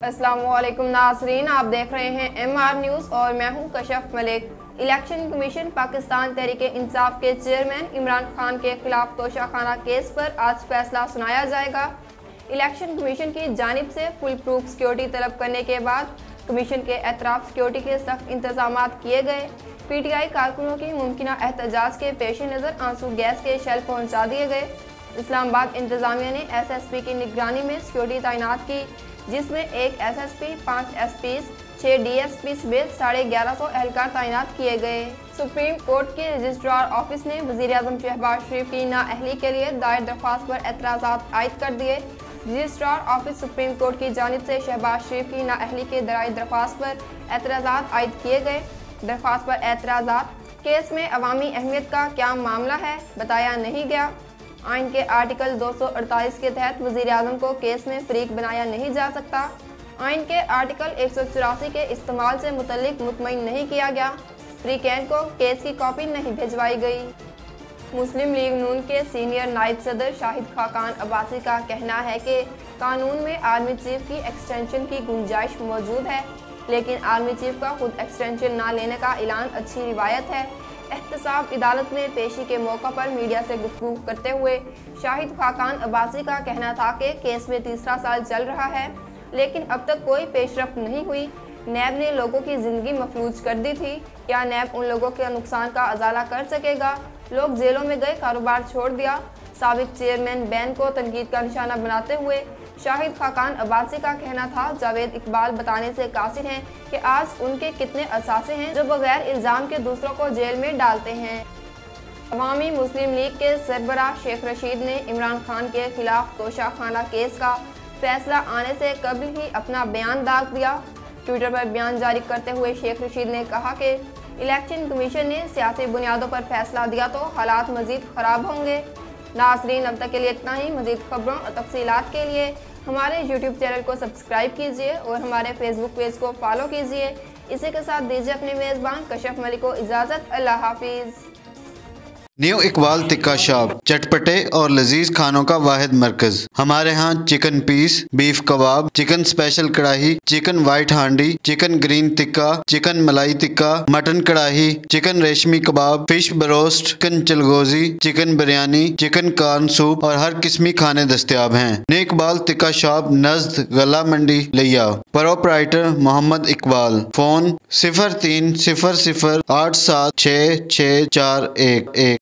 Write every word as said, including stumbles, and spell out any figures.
अस्सलामुअलैकुम नाज़रीन, आप देख रहे हैं एम आर न्यूज़ और मैं हूं कशफ मलिक। इलेक्शन कमीशन पाकिस्तान तहरीक-ए-इंसाफ के चेयरमैन इमरान खान के खिलाफ तोशाखाना केस पर आज फैसला सुनाया जाएगा। इलेक्शन कमीशन की जानिब से फुल प्रूफ सिक्योरिटी तलब करने के बाद कमीशन के एतराफ़ सिक्योरिटी के सख्त इंतजाम किए गए। पी टी आई कारकुनों की मुमकिन एहतजाज के पेश नज़र आंसू गैस के शेल पहुँचा दिए गए। इस्लामाबाद इंतजामिया ने एस एस पी की निगरानी में सिक्योरिटी तैनात की, जिसमें एक एस एस पी, पाँच एस पीज़, छः डी एस पी समेत साढ़े ग्यारह सौ एहलकार तैनात किए गए। सुप्रीम कोर्ट के रजिस्ट्रार ऑफिस ने वज़ीर आज़म शहबाज शरीफ की नाअहली के लिए दायर दरख्वास्त पर एतराज़ात आयद कर दिए। रजिस्ट्रार ऑफिस सुप्रीम कोर्ट की जानिब से शहबाज शरीफ की नाअहली के दायर दरख्वास्त पर एतराज़ात आयद किए गए। दरख्वास्त पर एतराज़ात: केस में अवामी अहमियत का क्या मामला है, बताया नहीं गया। आइन के आर्टिकल दो सौ अड़तालीस के तहत वज़ीर आज़म को केस में फरीक बनाया नहीं जा सकता। आइन के आर्टिकल एक सौ चौरासी के इस्तेमाल से मुतल्लिक मुतमईन नहीं किया गया। फ्रीकैन को केस की कॉपी नहीं भिजवाई गई। मुस्लिम लीग नून के सीनियर नायब सदर शाहिद खाकान अब्बासी का कहना है कि कानून में आर्मी चीफ की एक्सटेंशन की गुंजाइश मौजूद है, लेकिन आर्मी चीफ का खुद एक्सटेंशन ना लेने का ऐलान अच्छी रिवायत है। एहतसाब अदालत में पेशी के मौका पर मीडिया से गुफ्तगू करते हुए शाहिद खाकान अब्बासी का कहना था कि केस में तीसरा साल चल रहा है, लेकिन अब तक कोई पेशरफ्त नहीं हुई। नैब ने लोगों की ज़िंदगी मफलूज कर दी थी। क्या नैब उन लोगों के नुकसान का अजाला कर सकेगा? लोग जेलों में गए, कारोबार छोड़ दिया। साबिक चेयरमैन बैन को तनकीद का निशाना बनाते हुए शाहिद खाकान अब्बासी का कहना था, जावेद इकबाल बताने से कासिर हैं कि आज उनके कितने असासे हैं जो बगैर इल्ज़ाम के दूसरों को जेल में डालते हैं। अवामी मुस्लिम लीग के सरबराह शेख रशीद ने इमरान खान के खिलाफ तोशाखाना केस का फैसला आने से कबल ही अपना बयान दाग दिया। ट्विटर पर बयान जारी करते हुए शेख रशीद ने कहा कि इलेक्शन कमीशन ने सियासी बुनियादों पर फैसला दिया तो हालात मज़ीद ख़राब होंगे। नाज़रीन, अब तक के लिए इतना ही। मज़ीद खबरों और तफसीलात के लिए हमारे यूट्यूब चैनल को सब्सक्राइब कीजिए और हमारे फेसबुक पेज को फॉलो कीजिए। इसी के साथ दीजिए अपने मेज़बान कशफ मलिक को इजाज़त। अल्लाह हाफिज़। न्यू इकबाल टिक्का शॉप, चटपटे और लजीज खानों का वाहिद मरकज। हमारे यहाँ chicken piece, beef kebab, chicken special kadai, chicken white handi, chicken green tikka, chicken malai tikka, mutton kadai, chicken reshmi kebab, fish broast, chicken चलगोजी, chicken biryani, chicken corn soup और हर किस्मी खाने दस्तयाब हैं। न्यू इकबाल टिक्का शॉप, नज़द गला मंडी, लिया। प्रोपराइटर मोहम्मद इकबाल। फोन सिफर तीन सिफर सिफर आठ सात छः छः चार एक एक।